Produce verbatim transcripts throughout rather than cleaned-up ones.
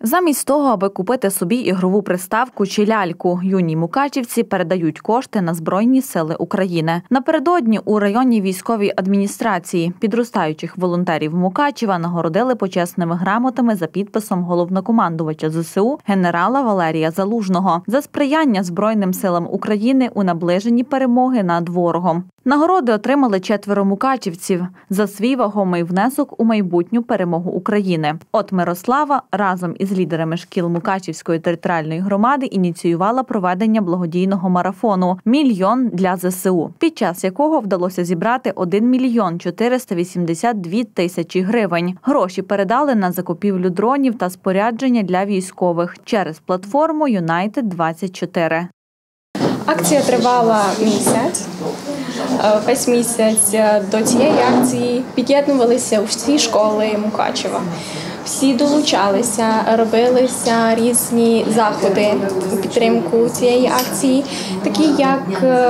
Замість того, аби купити собі ігрову приставку чи ляльку, юні мукачівці передають кошти на Збройні сили України. Напередодні у районній військовій адміністрації підростаючих волонтерів Мукачева нагородили почесними грамотами за підписом головнокомандувача зе се у генерала Валерія Залужного за сприяння Збройним силам України у наближенні перемоги над ворогом. Нагороди отримали четверо мукачівців за свій вагомий внесок у майбутню перемогу України. От Мирослава разом із лідерами шкіл Мукачівської територіальної громади ініціювала проведення благодійного марафону «Мільйон для зе се у», під час якого вдалося зібрати один мільйон чотириста вісімдесят дві тисячі гривень. Гроші передали на закупівлю дронів та спорядження для військових через платформу Юнайтед двадцять чотири. Акція тривала місяць. Весь місяць до цієї акції під'єднувалися всі школи Мукачева. Всі долучалися, робилися різні заходи у підтримку цієї акції, такі як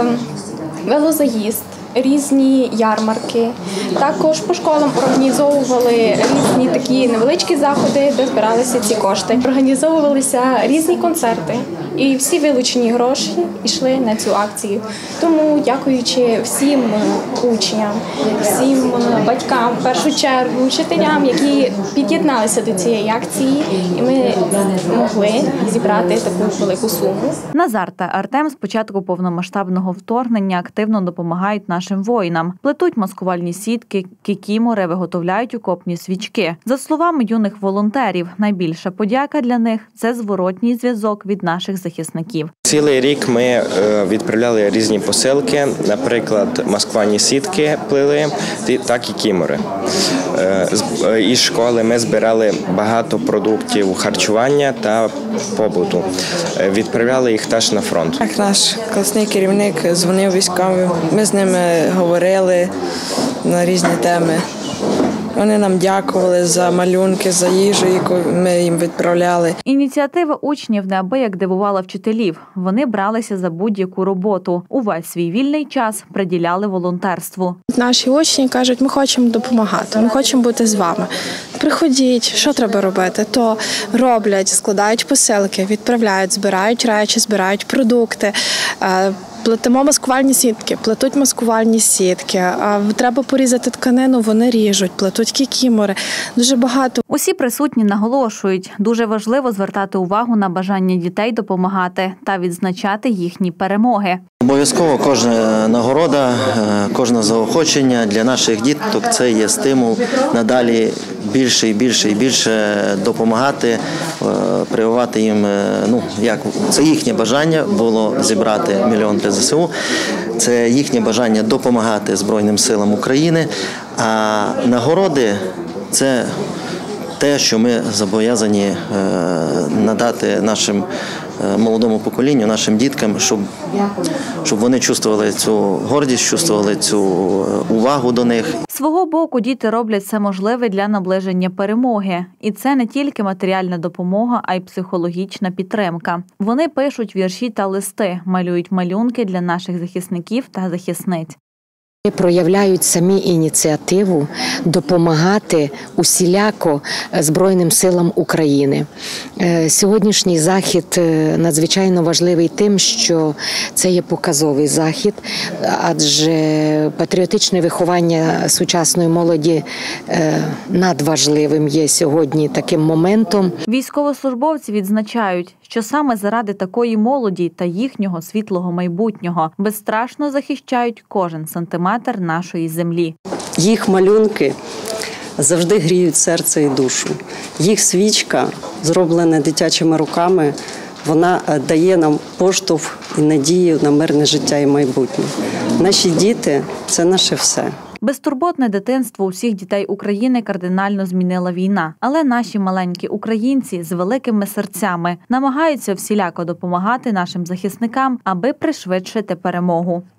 велозаїзд, різні ярмарки. Також по школам організовували різні такі невеличкі заходи, де збиралися ці кошти. Організовувалися різні концерти. І всі вилучені гроші йшли на цю акцію. Тому, дякуючи всім учням, всім батькам, в першу чергу, вчителям, які під'єдналися до цієї акції, і ми могли зібрати таку велику суму. Назар та Артем з початку повномасштабного вторгнення активно допомагають нашим воїнам. Плетуть маскувальні сітки, кікімори, виготовляють окопні свічки. За словами юних волонтерів, найбільша подяка для них – це зворотній зв'язок від наших захисників. Цілий рік ми відправляли різні посилки, наприклад, маскувальні сітки плели, так і кімори. Із школи ми збирали багато продуктів харчування та побуту. Відправляли їх теж на фронт. Як наш класний керівник дзвонив військовим, ми з ними говорили на різні теми. Вони нам дякували за малюнки, за їжу, яку ми їм відправляли. Ініціатива учнів неабияк дивувала вчителів. Вони бралися за будь-яку роботу. Увесь свій вільний час приділяли волонтерству. Наші учні кажуть, ми хочемо допомагати, ми хочемо бути з вами. Приходіть, що треба робити? То роблять, складають посилки, відправляють, збирають речі, збирають продукти. Плетемо маскувальні сітки, плетуть маскувальні сітки. Треба порізати тканину, вони ріжуть, плетуть кікімори. Дуже багато. Усі присутні наголошують, дуже важливо звертати увагу на бажання дітей допомагати та відзначати їхні перемоги. Обов'язково кожна нагорода, кожне заохочення для наших діток – це є стимул надалі більше і більше і більше допомагати, прививати їм, ну, як це їхнє бажання було зібрати мільйон для зе се у, це їхнє бажання допомагати Збройним силам України, а нагороди – це те, що ми зобов'язані надати нашим молодому поколінню, нашим діткам, щоб, щоб вони чувствували цю гордість, чувствували цю увагу до них. Свого боку діти роблять все можливе для наближення перемоги. І це не тільки матеріальна допомога, а й психологічна підтримка. Вони пишуть вірші та листи, малюють малюнки для наших захисників та захисниць. Проявляють самі ініціативу допомагати усіляко Збройним силам України. Сьогоднішній захід надзвичайно важливий тим, що це є показовий захід, адже патріотичне виховання сучасної молоді надважливим є сьогодні таким моментом. Військовослужбовці відзначають, що саме заради такої молоді та їхнього світлого майбутнього безстрашно захищають кожен сантиметр нашої землі. Їх малюнки завжди гріють серце і душу. Їх свічка, зроблена дитячими руками, вона дає нам поштовх і надію на мирне життя і майбутнє. Наші діти – це наше все. Безтурботне дитинство усіх дітей України кардинально змінила війна. Але наші маленькі українці з великими серцями намагаються всіляко допомагати нашим захисникам, аби пришвидшити перемогу.